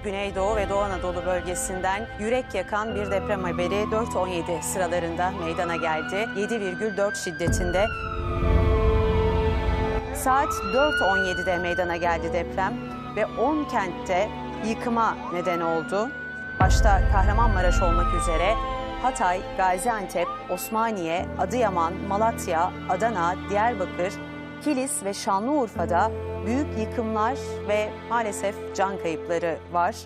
Güneydoğu ve Doğu Anadolu bölgesinden yürek yakan bir deprem haberi 4.17 sıralarında meydana geldi. 7,4 şiddetinde. Saat 4.17'de meydana geldi deprem ve 10 kentte yıkıma neden oldu. Başta Kahramanmaraş olmak üzere Hatay, Gaziantep, Osmaniye, Adıyaman, Malatya, Adana, Diyarbakır, Kilis ve Şanlıurfa'da büyük yıkımlar ve maalesef can kayıpları var.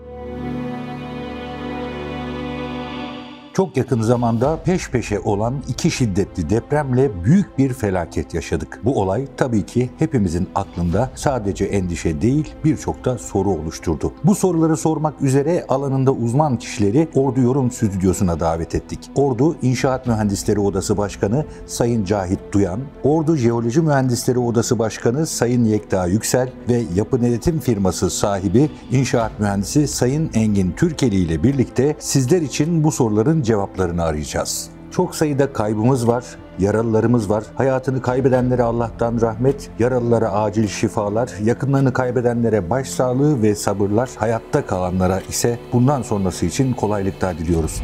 Çok yakın zamanda peş peşe olan 2 şiddetli depremle büyük bir felaket yaşadık. Bu olay tabii ki hepimizin aklında sadece endişe değil birçok da soru oluşturdu. Bu soruları sormak üzere alanında uzman kişileri Ordu Yorum Stüdyosu'na davet ettik. Ordu İnşaat Mühendisleri Odası Başkanı Sayın Cahit Duyan, Ordu Jeoloji Mühendisleri Odası Başkanı Sayın Yekta Yüksel ve yapı denetim firması sahibi İnşaat Mühendisi Sayın Engin Türkeli ile birlikte sizler için bu soruların cevaplarını arayacağız. Çok sayıda kaybımız var, yaralılarımız var. Hayatını kaybedenlere Allah'tan rahmet, yaralılara acil şifalar, yakınlarını kaybedenlere başsağlığı ve sabırlar, hayatta kalanlara ise bundan sonrası için kolaylıklar diliyoruz.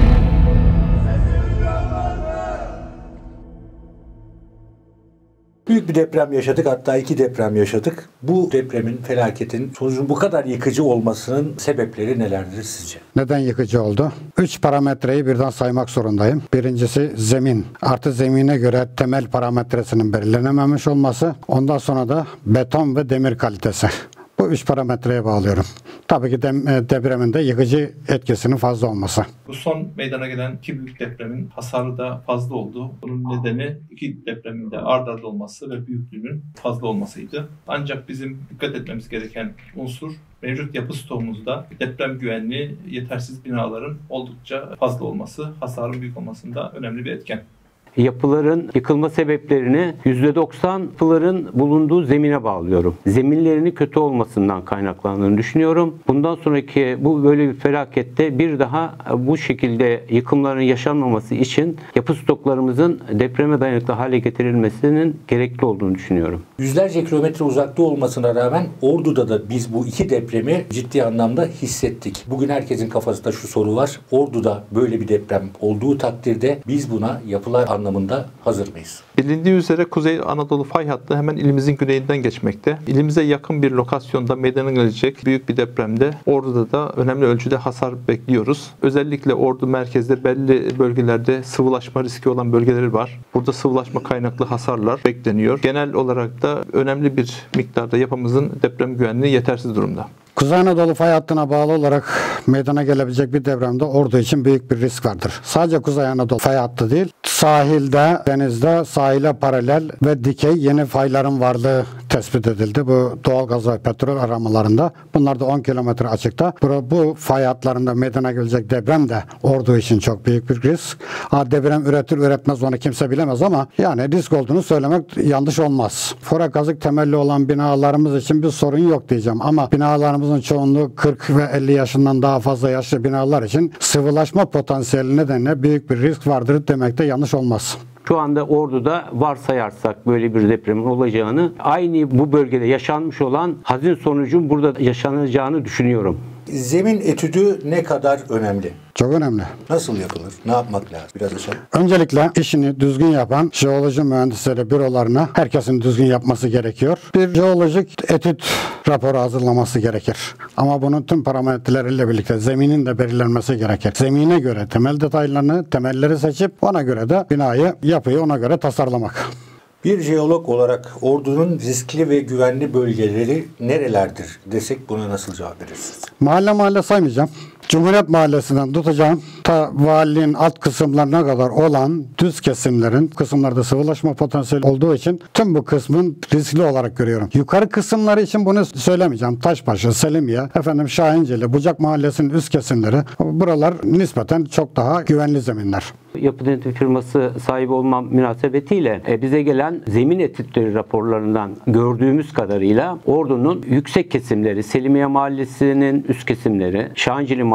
Büyük bir deprem yaşadık, hatta 2 deprem yaşadık. Bu depremin, felaketin sonucunun bu kadar yıkıcı olmasının sebepleri nelerdir sizce? Neden yıkıcı oldu? 3 parametreyi birden saymak zorundayım. Birincisi zemin. Artı zemine göre temel parametresinin belirlenememiş olması. Ondan sonra da beton ve demir kalitesi. Bu 3 parametreye bağlıyorum. Tabii ki depremin de yıkıcı etkisinin fazla olması. Bu son meydana gelen 2 büyük depremin hasarı da fazla oldu. Bunun nedeni 2 depremin de ard arda olması ve büyüklüğünün fazla olmasıydı. Ancak bizim dikkat etmemiz gereken unsur mevcut yapı stoğumuzda deprem güvenliği yetersiz binaların oldukça fazla olması, hasarın büyük olmasında önemli bir etken. Yapıların yıkılma sebeplerini %90 yapıların bulunduğu zemine bağlıyorum. Zeminlerinin kötü olmasından kaynaklandığını düşünüyorum. Bundan sonraki bu böyle bir felakette bir daha bu şekilde yıkımların yaşanmaması için yapı stoklarımızın depreme dayanıklı hale getirilmesinin gerekli olduğunu düşünüyorum. Yüzlerce kilometre uzakta olmasına rağmen Ordu'da da biz bu 2 depremi ciddi anlamda hissettik. Bugün herkesin kafasında şu soru var. Ordu'da böyle bir deprem olduğu takdirde biz buna yapılar anlamında hazır mıyız? Bilindiği üzere Kuzey Anadolu fay hattı hemen ilimizin güneyinden geçmekte. İlimize yakın bir lokasyonda meydana gelecek büyük bir depremde Ordu'da da önemli ölçüde hasar bekliyoruz. Özellikle Ordu merkezde belli bölgelerde sıvılaşma riski olan bölgeleri var. Burada sıvılaşma kaynaklı hasarlar bekleniyor. Genel olarak da önemli bir miktarda yapımızın deprem güvenliği yetersiz durumda. Kuzey Anadolu fay hattına bağlı olarak meydana gelebilecek bir depremde Ordu için büyük bir risk vardır. Sadece Kuzey Anadolu fay hattı değil, sahilde, denizde sahile paralel ve dikey yeni fayların varlığı tespit edildi. Bu doğalgaz ve petrol aramalarında. Bunlar da 10 kilometre açıkta. Bu fay hatlarında meydana gelecek deprem de Ordu için çok büyük bir risk. Deprem üretir üretmez onu kimse bilemez ama yani risk olduğunu söylemek yanlış olmaz. Fora kazık temelli olan binalarımız için bir sorun yok diyeceğim ama binalarımızın çoğunluğu 40 ve 50 yaşından daha fazla yaşlı binalar için sıvılaşma potansiyeli nedeniyle büyük bir risk vardır demekte yanlış olmaz. Şu anda Ordu'da varsayarsak böyle bir depremin olacağını, aynı bu bölgede yaşanmış olan hazin sonucun burada yaşanacağını düşünüyorum. Zemin etüdü ne kadar önemli? Çok önemli. Nasıl yapılır? Ne yapmak lazım? Biraz açalım. Öncelikle işini düzgün yapan jeoloji mühendisleri bürolarına herkesin düzgün yapması gerekiyor. Bir jeolojik etüt raporu hazırlaması gerekir. Ama bunun tüm parametreleriyle birlikte zeminin de belirlenmesi gerekir. Zemine göre temel detaylarını, temelleri seçip ona göre de yapıyı ona göre tasarlamak. Bir jeolog olarak Ordu'nun riskli ve güvenli bölgeleri nerelerdir desek buna nasıl cevap verirsiniz? Mahalle mahalle saymayacağım. Cumhuriyet Mahallesi'nden tutacağım ta valiliğin alt kısımlarına kadar olan düz kesimlerin kısımlarda sıvılaşma potansiyeli olduğu için tüm bu kısmın riskli olarak görüyorum. Yukarı kısımları için bunu söylemeyeceğim. Taşbaşı, Selimiye, Şahinceli, Bucak Mahallesi'nin üst kesimleri buralar nispeten çok daha güvenli zeminler. Yapı denetim firması sahibi olmam münasebetiyle bize gelen zemin etütleri raporlarından gördüğümüz kadarıyla Ordu'nun yüksek kesimleri, Selimiye Mahallesi'nin üst kesimleri, Şahinceli Mahallesi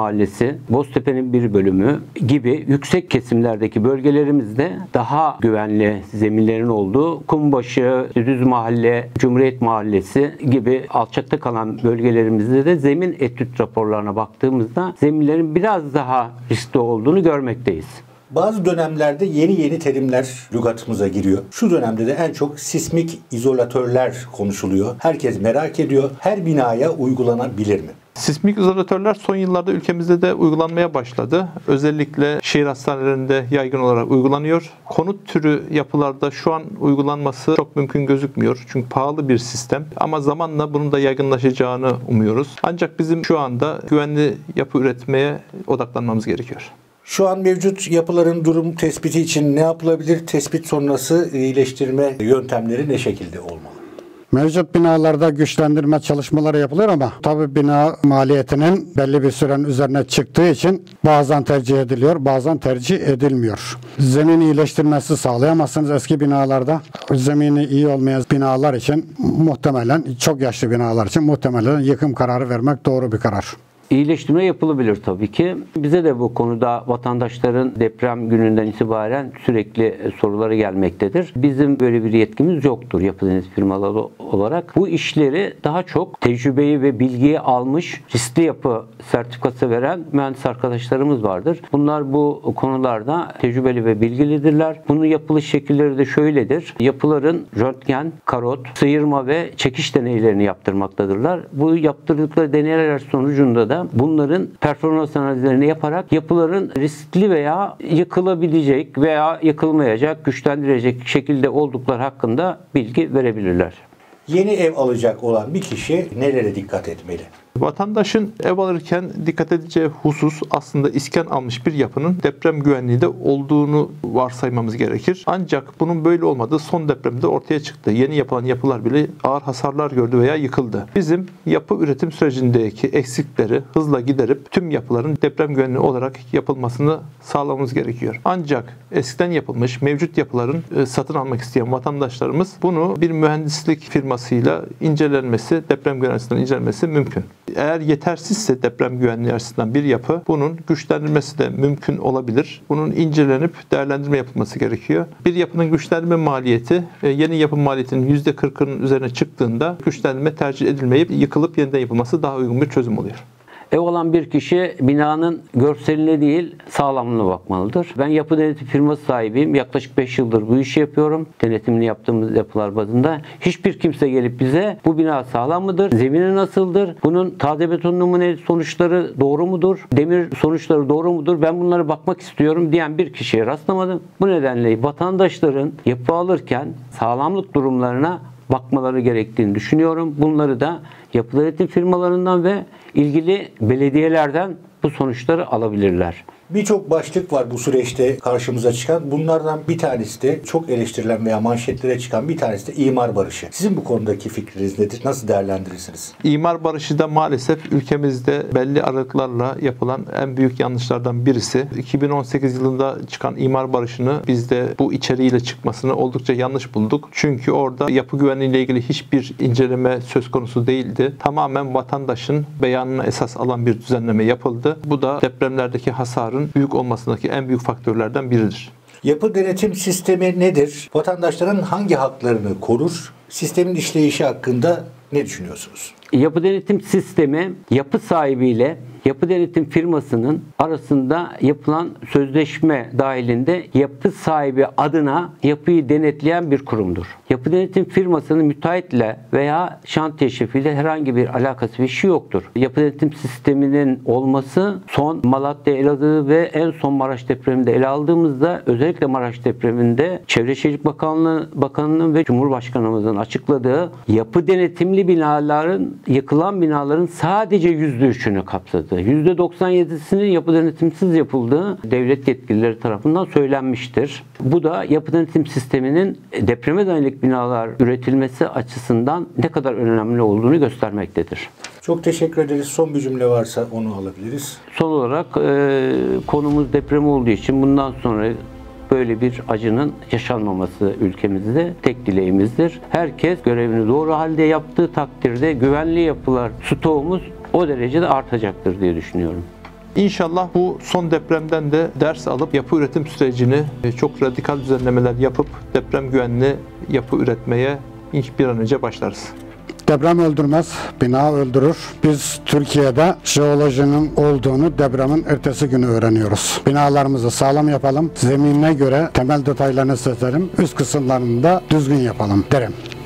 Mahallesi, Boztepe'nin bir bölümü gibi yüksek kesimlerdeki bölgelerimizde daha güvenli zeminlerin olduğu, Kumbaşı, Düz Mahalle, Cumhuriyet Mahallesi gibi alçakta kalan bölgelerimizde de zemin etüt raporlarına baktığımızda zeminlerin biraz daha riskli olduğunu görmekteyiz. Bazı dönemlerde yeni terimler lügatımıza giriyor. Şu dönemde de en çok sismik izolatörler konuşuluyor. Herkes merak ediyor. Her binaya uygulanabilir mi? Sismik izolatörler son yıllarda ülkemizde de uygulanmaya başladı. Özellikle şehir hastanelerinde yaygın olarak uygulanıyor. Konut türü yapılarda şu an uygulanması çok mümkün gözükmüyor. Çünkü pahalı bir sistem. Ama zamanla bunun da yaygınlaşacağını umuyoruz. Ancak bizim şu anda güvenli yapı üretmeye odaklanmamız gerekiyor. Şu an mevcut yapıların durum tespiti için ne yapılabilir? Tespit sonrası iyileştirme yöntemleri ne şekilde olmalı? Mevcut binalarda güçlendirme çalışmaları yapılır ama tabii bina maliyetinin belli bir sürenin üzerine çıktığı için bazen tercih ediliyor, bazen tercih edilmiyor. Zemin iyileştirmesi sağlayamazsınız eski binalarda. Zemini iyi olmayan binalar için muhtemelen, çok yaşlı binalar için muhtemelen yıkım kararı vermek doğru bir karar. İyileştirme yapılabilir tabii ki. Bize de bu konuda vatandaşların deprem gününden itibaren sürekli soruları gelmektedir. Bizim böyle bir yetkimiz yoktur yapı denetim firmaları olarak. Bu işleri daha çok tecrübeyi ve bilgiyi almış, riskli yapı sertifikası veren mühendis arkadaşlarımız vardır. Bunlar bu konularda tecrübeli ve bilgilidirler. Bunun yapılış şekilleri de şöyledir. Yapıların röntgen, karot, sıyırma ve çekiş deneylerini yaptırmaktadırlar. Bu yaptırdıkları deneyler sonucunda da bunların performans analizlerini yaparak yapıların riskli veya yıkılabilecek veya yıkılmayacak, güçlendirecek şekilde oldukları hakkında bilgi verebilirler. Yeni ev alacak olan bir kişi nelere dikkat etmeli? Vatandaşın ev alırken dikkat edeceği husus aslında iskan almış bir yapının deprem güvenliği de olduğunu varsaymamız gerekir. Ancak bunun böyle olmadığı son depremde ortaya çıktı. Yeni yapılan yapılar bile ağır hasarlar gördü veya yıkıldı. Bizim yapı üretim sürecindeki eksikleri hızla giderip tüm yapıların deprem güvenli olarak yapılmasını sağlamamız gerekiyor. Ancak eskiden yapılmış mevcut yapıların satın almak isteyen vatandaşlarımız bunu bir mühendislik firmasıyla incelenmesi, deprem güvenliğinden incelenmesi mümkün. Eğer yetersizse deprem güvenliği açısından bir yapı, bunun güçlendirilmesi de mümkün olabilir. Bunun incelenip değerlendirme yapılması gerekiyor. Bir yapının güçlendirme maliyeti yeni yapı maliyetinin %40'ının üzerine çıktığında güçlendirme tercih edilmeyip yıkılıp yeniden yapılması daha uygun bir çözüm oluyor. Ev olan bir kişi binanın görseline değil sağlamlığına bakmalıdır. Ben yapı denetim firması sahibiyim. Yaklaşık 5 yıldır bu işi yapıyorum. Denetimini yaptığımız yapılar bazında. Hiçbir kimse gelip bize bu bina sağlam mıdır? Zemini nasıldır? Bunun taze beton numune sonuçları doğru mudur? Demir sonuçları doğru mudur? Ben bunlara bakmak istiyorum diyen bir kişiye rastlamadım. Bu nedenle vatandaşların yapı alırken sağlamlık durumlarına bakmaları gerektiğini düşünüyorum. Bunları da yapı denetim firmalarından ve ilgili belediyelerden bu sonuçları alabilirler. Birçok başlık var bu süreçte karşımıza çıkan. Bunlardan bir tanesi de çok eleştirilen veya manşetlere çıkan bir tanesi de imar barışı. Sizin bu konudaki fikriniz nedir? Nasıl değerlendirirsiniz? İmar barışı da maalesef ülkemizde belli aralıklarla yapılan en büyük yanlışlardan birisi. 2018 yılında çıkan imar barışını biz de bu içeriğiyle çıkmasını oldukça yanlış bulduk. Çünkü orada yapı güvenliği ile ilgili hiçbir inceleme söz konusu değildi. Tamamen vatandaşın beyanına esas alan bir düzenleme yapıldı. Bu da depremlerdeki hasarı büyük olmasındaki en büyük faktörlerden biridir. Yapı denetim sistemi nedir? Vatandaşların hangi haklarını korur? Sistemin işleyişi hakkında ne düşünüyorsunuz? Yapı denetim sistemi yapı sahibiyle yapı denetim firmasının arasında yapılan sözleşme dahilinde yapı sahibi adına yapıyı denetleyen bir kurumdur. Yapı denetim firmasının müteahhitle veya şantiye şefiyle herhangi bir alakası ve işi yoktur. Yapı denetim sisteminin olması son Malatya, Elazığ ve en son Maraş depreminde ele aldığımızda özellikle Maraş depreminde Çevre Şehircilik Bakanlığı'nın ve Cumhurbaşkanımızın açıkladığı yapı denetimli binaların yıkılan binaların sadece %3'ünü kapsadı. %97'sinin yapı denetimsiz yapıldığı devlet yetkilileri tarafından söylenmiştir. Bu da yapı denetim sisteminin depreme dayanıklı binalar üretilmesi açısından ne kadar önemli olduğunu göstermektedir. Çok teşekkür ederiz. Son bir cümle varsa onu alabiliriz. Son olarak konumuz deprem olduğu için bundan sonra böyle bir acının yaşanmaması ülkemizde tek dileğimizdir. Herkes görevini doğru halde yaptığı takdirde güvenli yapılar stoğumuz o derecede artacaktır diye düşünüyorum. İnşallah bu son depremden de ders alıp yapı üretim sürecini çok radikal düzenlemeler yapıp deprem güvenli yapı üretmeye bir an önce başlarız. Deprem öldürmez, bina öldürür. Biz Türkiye'de jeolojinin olduğunu depremin ertesi günü öğreniyoruz. Binalarımızı sağlam yapalım, zeminine göre temel detaylarını seçelim, üst kısımlarını da düzgün yapalım derim.